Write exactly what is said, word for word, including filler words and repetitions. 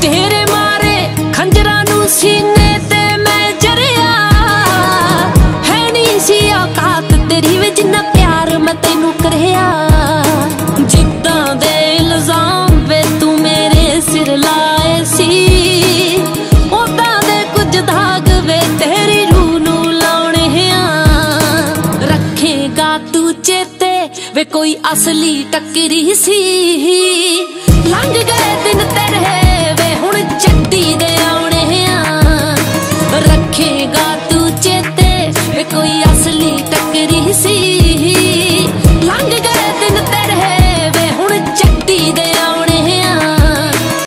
तेरे मारे खंजरां नू सीने ते मैं जरिया है नी सी औकात तेरी वे जिन्ना प्यार मैं तेनू करिया जिद्दां दे इल्जाम वे तू मेरे सिर लाए सी ओदां दे कुछ दाग वे तेरी रूह नू लाउणे आ रखेगा तू चेते वे कोई असली टक्करी सी लंघ गए दिन तेरे